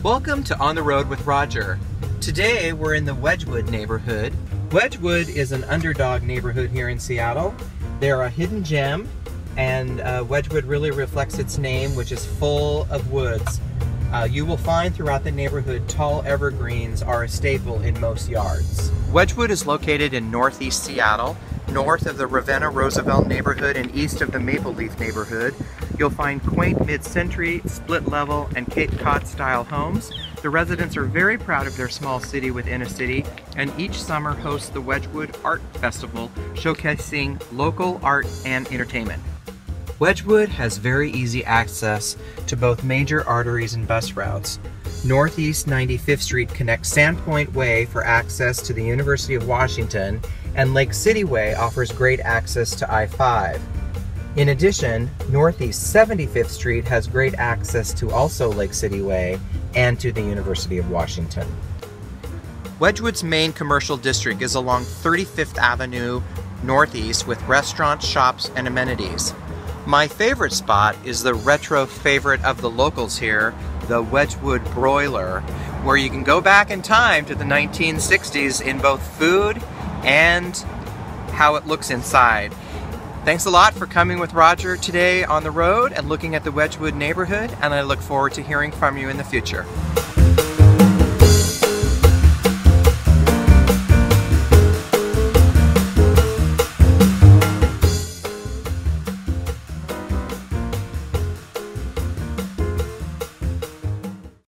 Welcome to On the Road with Roger. Today we're in the Wedgwood neighborhood. Wedgwood is an underdog neighborhood here in Seattle. They're a hidden gem, and Wedgwood really reflects its name, which is full of woods. You will find throughout the neighborhood tall evergreens are a staple in most yards. Wedgwood is located in northeast Seattle, north of the Ravenna-Roosevelt neighborhood and east of the Maple Leaf neighborhood. You'll find quaint mid-century, split-level, and Cape Cod-style homes. The residents are very proud of their small city within a city, and each summer hosts the Wedgwood Art Festival, showcasing local art and entertainment. Wedgwood has very easy access to both major arteries and bus routes. Northeast 95th Street connects Sandpoint Way for access to the University of Washington, and Lake City Way offers great access to I-5. In addition, Northeast 75th Street has great access to also Lake City Way and to the University of Washington. Wedgwood's main commercial district is along 35th Avenue Northeast with restaurants, shops, and amenities. My favorite spot is the retro favorite of the locals here, the Wedgwood Broiler, where you can go back in time to the 1960s in both food and how it looks inside. Thanks a lot for coming with Roger today on the road and looking at the Wedgwood neighborhood, and I look forward to hearing from you in the future.